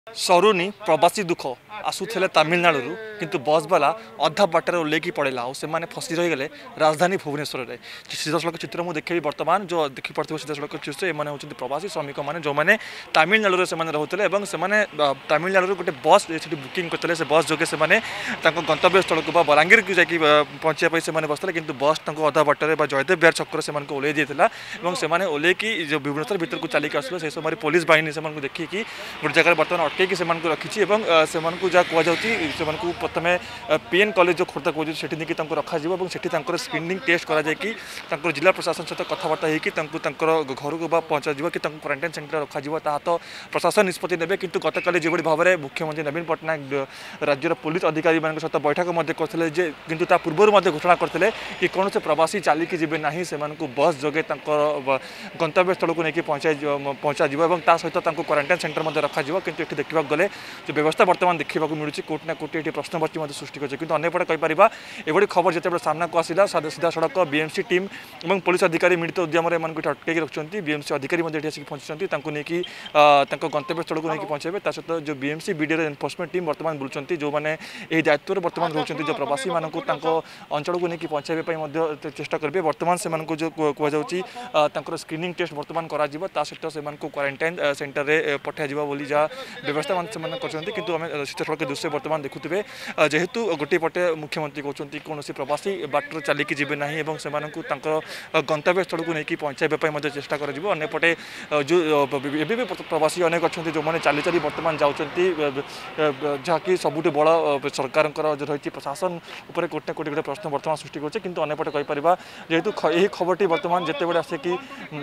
सरुनी प्रवासी दुख आसुले तमिलनाडु किंतु बस वाला अधा बाटर ओल्लैकी पड़ेगा और से फसी रहीगले राजधानी भुवनेश्वर में सीधासख चित्र मुझे देखी बर्तमान जो देखिपे सीधासख चित्र एम हूँ प्रवासी श्रमिक मैंने जो मैंने तमिलनाडु से रोते तमिलनाडु गोटे बस बुकिंग करते से बस जोगे से गंतव्य स्थल को बलांगीर को जाकि पहुँचापी से बसते कि बस अधा बाटर जयदेव बिहार छक्र से ओल्लै देता और ओल्लैकी जो भुवनेश्वर भर को चलिक आसले से समय पुलिस बाहिनी से देखिए गोटे जगह बर्तमान अटकई से रखी जहाँ कहु प्रथम पीएन कॉलेज जो खोर्धा कह नहीं रखा और स्क्रीनिंग टेस्ट कर जिला प्रशासन सहित कथबार्ता होकर घर को पहुँचा कि क्वारंटाइन सेंटर रखा तो प्रशासन निष्पत्ति ने कि गतकाली जो भाव में मुख्यमंत्री नवीन पट्टनायक राज्यर पुलिस अधिकारी सहित बैठक करते कि पूर्व घोषणा करते कि कौन से प्रवासी चलिकी जी ना से बस जोगे गंतव्य स्थल को लेकिन पहुँचा सहित क्वारंटाइन सेंटर रखा कि देखा गले जो व्यवस्था बर्तमान देखा मिलूँ कोट ना कोटी ये प्रश्नवाची सृष्टि कर अंपटे कहीपर एभली खबर जिते सामना को आसला सीधा सड़क बीएमसी टीम और पुलिस अधिकारी मिलित उद्यम अटकई रखुच्च बीएमसी अधिकारी आसिक पहुंची नहीं गंतव्य स्थल को लेकिन पहुंचे सहित जो बीएमसी बीडीआर एनफोर्समेंट टीम बर्तमान बुलूँ जो मैंने दायित्व में बर्तमान रोच जो प्रवासी मानक अंचल को लेकिन पहुंचाई चेष्टा करेंगे बर्तमान से जो कहर स्क्रीनिंग टेस्ट बर्तमान सहित से क्वारंटाइन सेंटर में पठाई जहाँ व्यवस्था किंतु आम सीधा सड़क दृश्य बर्तमान देखुए जेहेतु गोटे पटे मुख्यमंत्री कहते कौन प्रवासी बाटर चलिकी जी ना से गंतव्य स्थल को लेकिन पहुँचाई चेष्टा करपटे जो भी प्रवासी अनेक अच्छा जो मैंने चली चली बर्तमान जाऊँगी जहाँकि सबुठ बड़ सरकार जो रही प्रशासन उपर कोटे कोटी गोटे प्रश्न बर्तमान सृष्टि करपटे कहीपर जेहेतु यही खबर बर्तमान जिते बड़े आसिक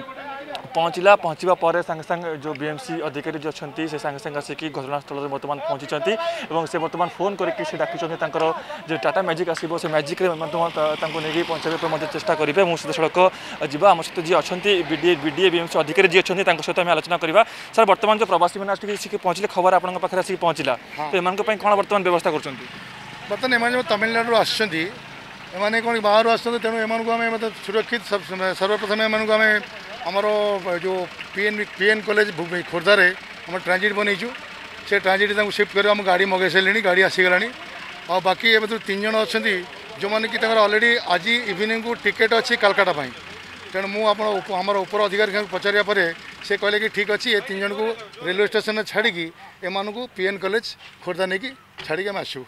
पहुँचला पर संगे संगे जो बीएमसी अधिकारी जो अच्छा से संगे संगे आसिक घटनास्थल में बर्तमान पहुँची और से बर्तमान फोन करके डाकी जो टाटा मैजिक आसो से मैजिक नहीं पहुँचाई चेष्टा करेंगे मुझे सीधा सड़क जा आम सहित जी अच्छा बीडीए बीएमसी अधिकारी जी अच्छा सहित आम आलोचना करवा सर बर्तमान जो प्रवासी मैंने आसिक पहुँचले खबर आपंक पाखे आसिक पहुँचला तो एम कौन बर्तमान व्यवस्था कर बर्तमान एम तमिलनाडु आसने कौन बाहर आसते तेणु एम मतलब सुरक्षित सर्वप्रथम एम आमर जो पीएन कॉलेज खोर्धार आम ट्रांजिट बनईचु से ट्रांजिट शिफ्ट कर आम गाड़ी मगे सारे गाड़ी आसीगला और बाकी ए तो 3 जन अच्छा जो मैंने कि अलरेडी आज इवनिंग को टिकेट अच्छी कालकाटा तेणु मुझे आमर उपर अधिकारी पचारिया पर से कहले कि ठीक अच्छे ये 3 जन को रेलवे स्टेशन छाड़ी एम पीएन कॉलेज खोर्धा नहीं कि छाड़ी आम आसू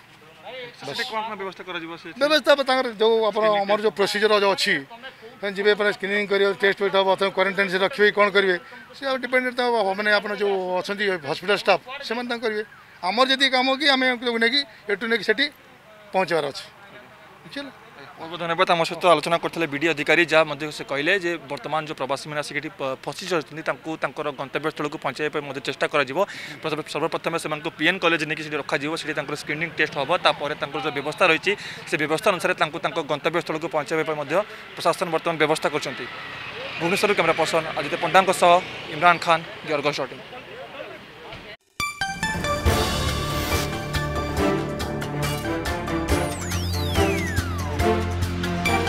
व्यवस्था जो आमर जो प्रोसीजर जो अच्छी जी स्क्रीनिंग कर टेस्ट वेट हम क्वारंटाइन से रखिए कौन करेंगे से डिपेंडेंट मैंने आप जो अच्छा हॉस्पिटल स्टाफ से करेंगे आमर जी कम कि आम नहीं एटू नहीं से पहुँचार अच्छे बुझे बहुत बहुत धन्यवाद आम सहित आलोचना करते बीडी अधिकारी जहाँ से कहले जे वर्तमान जो प्रवासी मैंने आसिक फसी रही गंतव्य स्थल को पहुँचाई चेष्टा कर सर्वप्रथम से पीएन कॉलेज नहीं रखा स्क्रीनिंग टेस्ट हम तापर जो व्यवस्था रही से व्यवस्था अनुसार गंतव्य स्थल को पहुँचाई प्रशासन बर्तमान व्यवस्था कर Bhubaneswar camera person Aditya Panda Imran Khan Argus.